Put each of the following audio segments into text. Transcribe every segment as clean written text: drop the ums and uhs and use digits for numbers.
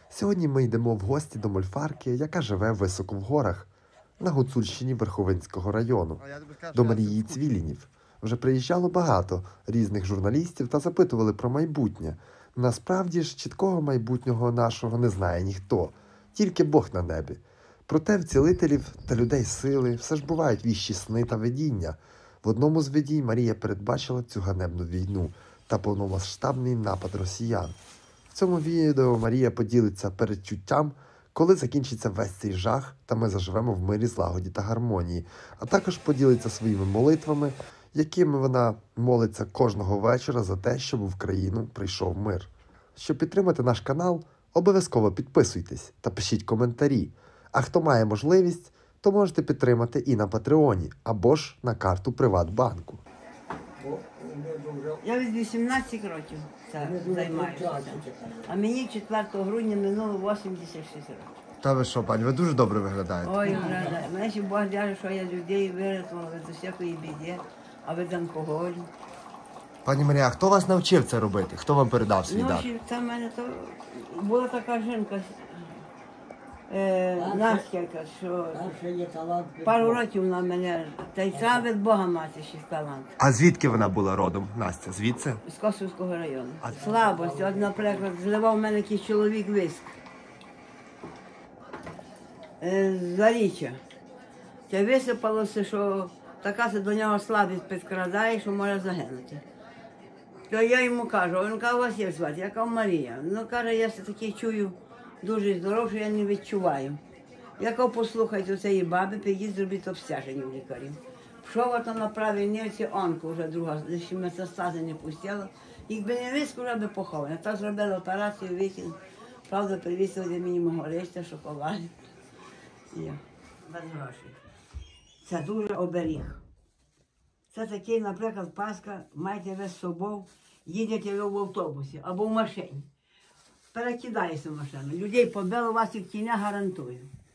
Сьогодні ми йдемо в гості до мольфарки, яка живе високо в горах, на Гуцульщині Верховинського району, до Марії Цвілінів. Вже приїжджало багато різних журналістів та запитували про майбутнє. Насправді ж, чіткого майбутнього нашого не знає ніхто, тільки Бог на небі. Проте в цілителів та людей сили все ж бувають віщі сни та видіння. В одному з видінь Марія передбачила цю ганебну війну та повномасштабний напад росіян. В цьому відео Марія поділиться передчуттям, коли закінчиться весь цей жах, та ми заживемо в мирі, злагоді та гармонії, а також поділиться своїми молитвами, якими вона молиться кожного вечора за те, щоб в країну прийшов мир. Щоб підтримати наш канал, обов'язково підписуйтесь та пишіть коментарі. А хто має можливість, то можете підтримати і на Патреоні, або ж на карту Приватбанку. Я від 18 років займаюся. А мені 4 грудня минуло 86 років. Та ви що, пані, ви дуже добре виглядаєте. Ой, виглядає. Мене ще Бог дякує, що я людей вирятувала від усякої біди, а від алкоголю. Пані Марія, а хто вас навчив це робити? Хто вам передав свій дар? Це в мене то була така жінка, Настя, що пару років вона мене, та й це від Бога мати ще талант. А звідки вона була родом, Настя? Звідси? З Косівського району. Слабость. От, наприклад, зливав в мене якийсь чоловік виск. Заріччя. Це висипалося, що така до нього слабість підкрадає, що може загинути. То я йому кажу, він каже, у вас як звати? Я кажу, Марія. Ну, каже, я все-таки чую дуже здоров, що я не відчуваю. Я кажу, послухайте цієї баби, підіть зробіть обстеження в лікарів. Пішов ото на правій нирці, онку вже друга, ще метастази не пустила. Якби не виск, вже би похована. Так зробили операцію, вихід. Правда, привісили до мені мого листя, шоколад. Без грошей. Це дуже оберіг. Це такий, наприклад, Пасха, маєте ви з собою, їдете ви в автобусі або в машині. Перекидаєте машину. Людей побило, вас і в тіня гарантую.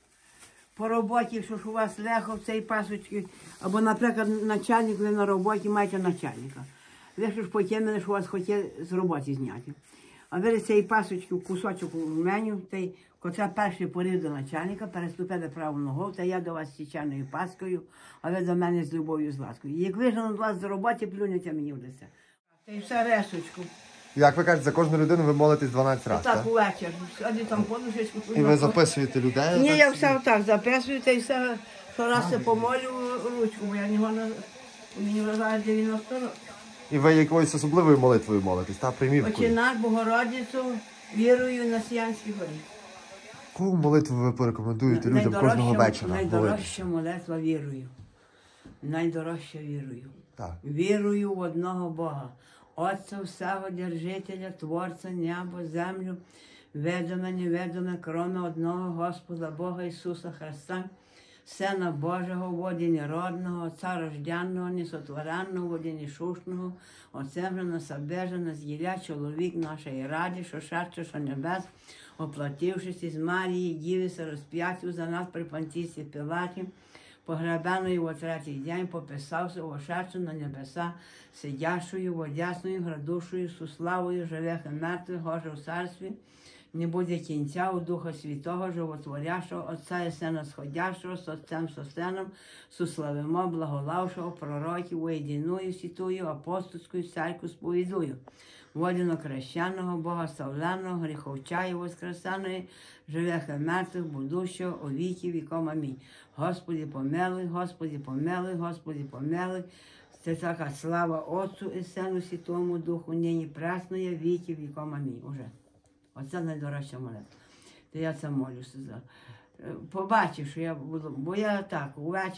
По роботі, що ж у вас легко в цій пасочці, або, наприклад, начальник, ви на роботі маєте начальника. Ви ж потім, що вас хотіли з роботи зняти. А ви з цієї пасочки кусочок у меню, котра перший порив до начальника, переступили праву ногу, та я до вас з січаною паскою, а ви до мене з любов'ю, з ласкою. Як вижену вас з роботи, плюнете мені в лице. Та й все решечку. Як ви кажете, за кожну людину ви молитесь 12 разів, так? Так, увечір. Сьогодні там подушечку. І ви записуєте людей? Ні, я все так записую, та й все, що раз я помолю ручку, бо я нього мені вважає 90 років. І ви якоюсь особливою молитвою молитесь, та примівкою? Отче наш, Богородицю, вірую на Сіянській горі. Яку молитву ви порекомендуєте людям кожного вечора? Найдорожча молитва вірую. Найдорожча вірую. Так. Вірую в одного Бога. Отця всього, Держителя, Творця, небо, землю, ведоме, неведоме, кроме одного Господа Бога Ісуса Христа, Сина Божого, воді неродного, Отця рожденного, несотвореного, воді нешушного, оцемлено, собежено, з'їля чоловік нашої раді, що шарче, що небес, оплатившись із Марії, дівися розп'яттю за нас при Понтісі Пілаті, погребеною во третій день пописався вошедши на небеса, сидящою, водясною, градушою, суславою, живих і мертвих, Боже в царстві, не буде кінця у Духа Святого, Животворящого, Отця і Сина Сходящого, з Отцем, со Сином, суславимо, благолавшого, пророків, воєдиную, святую, апостольську церкву сповідую. Водяно крещеного, Богославленого, гріховчаю воскресеної, живих і мертвих, будущого, у віки віком. Амінь. Господи помилуй, Господи помилуй, Господи помилуй. Це така слава Отцу і Сину Святому Духу, нині пресно є, віки віком. Амінь. Уже. Оце найдорожча молитва. То я це молюся. Побачив, що я буду, бо я так,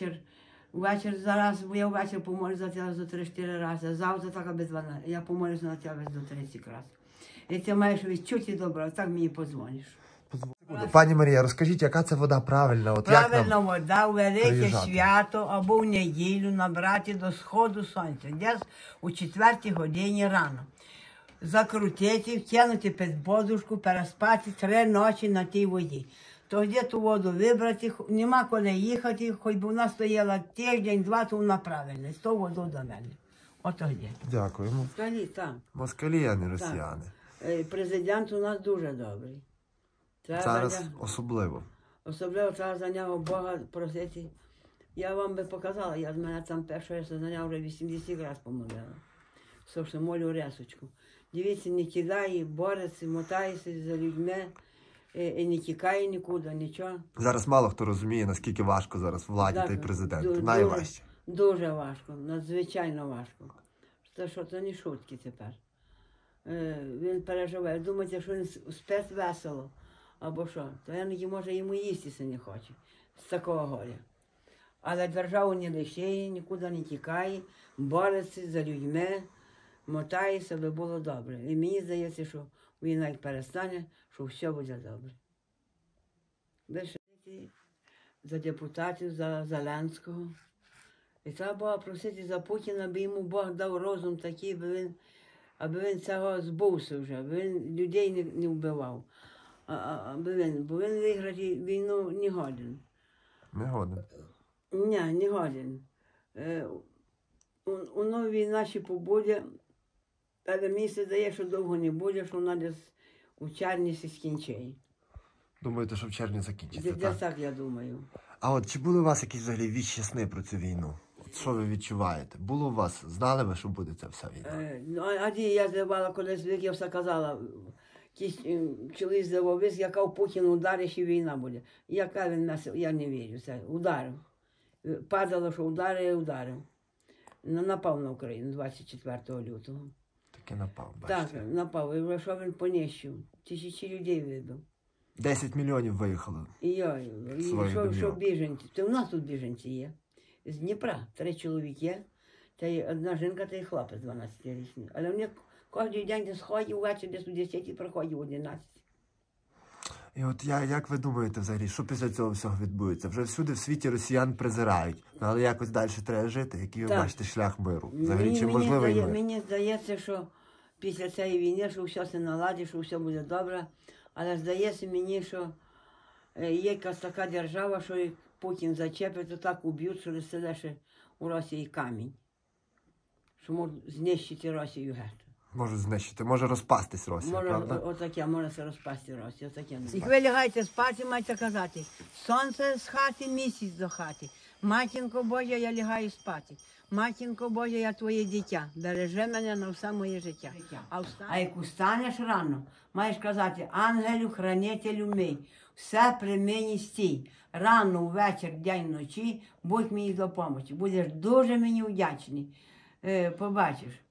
увечір зараз, бо я увечір помолюся за тебе за 3-4 рази, завтра так аби 12, я помолюся на тебе до 30 разів. І ти маєш відчуття добре, так мені подзвониш. Пані Марія, розкажіть, яка це вода правильна? От правильна вода у велике свято або в неділю набрати до сходу сонця, десь у 4 годині рано. Закрутити, втягнути під подушку, переспати 3 ночі на тій воді. Тоді ту воду вибрати, нема коли їхати, хоч би вона стояла тиждень-два, то вона правильна, з того воду до мене. Отоді. Дякуємо. Москалі, так. Москалі, а не росіяни. Президент у нас дуже добрий. Треба Зараз за- особливо. Особливо треба за нього Бога просити. Я вам би показала, я з мене там першого разу за нього вже 80 разів помолила. Собственно, молю ресочку. Дивіться, не кидає, бореться, мотається за людьми, і не тікає нікуди, нічого. Зараз мало хто розуміє, наскільки важко зараз владі та й президенту. Дуже- Найважче. Дуже важко, надзвичайно важко. Це що, це не шутки тепер. Він переживає. Думаєте, що він спить весело, або що? То я може йому їстися не хоче з такого горя. Але державу не лишає, нікуди не тікає, бореться за людьми, мотається, аби було добре. І мені здається, що війна як перестане, що все буде добре. Більше за депутатів, за Зеленського. І треба було просити за Путіна, аби йому Бог дав розум такий, аби він цього збувся вже, аби він людей не вбивав. Бо він виграти війну не годен. Не годен. Ні, не годен. У новій нашій побуде, але мені здає, що довго не буде, що вона десь у червні скінчить. Думаєте, що в червні закінчиться, Десь так? так я думаю. А от чи були у вас якісь взагалі віщі сни про цю війну? От що ви відчуваєте? Було у вас? Знали ви, що буде ця вся війна? Ну, я здавала, колись я все казала, якийсь чоловік здавав вис, яка Путін ударить і війна буде. Яка він нас, я не вірю, це ударив. Падало, що ударив. Напав на Україну 24 лютого. Таки напав, Так, бачите. напав. І що він понищив? Тисячі людей вибив. 10 мільйонів виїхало. І Своїх що домівок. біженці? То у нас тут біженці є. З Дніпра 3 чоловіки, та й одна жінка, та й хлопець 12-річний. Але вони кожен день десь ходять, ввечері десь у 10 приходять, 11. І от як ви думаєте взагалі, що після цього всього відбудеться? Вже всюди в світі росіян презирають, але якось далі треба жити. Який ви Так. бачите шлях миру? Взагалі, чи можливий мир? Мені здається, що після цієї війни, що все се наладить, що все буде добре. Але здається мені, що є якась така держава, що як Путін зачепить, то так уб'ють, що це ще у Росії камінь. Що можуть знищити Росію геть. Може знищити, може розпастись Росія, Може, правда? отаке, може се розпасти Росію, отаке. І ви лягаєте спати, маєте казати, сонце з хати, місяць до хати. Матінко Божа, я лягаю спати. Матінко Божа, я твоє дитя. Бережи мене на все моє життя. А як устанеш рано, маєш казати, ангелю, хранителю мій, все при мені стій. Рано, ввечір, день, ночі, будь мені допомогти. Будеш дуже мені вдячний. Побачиш.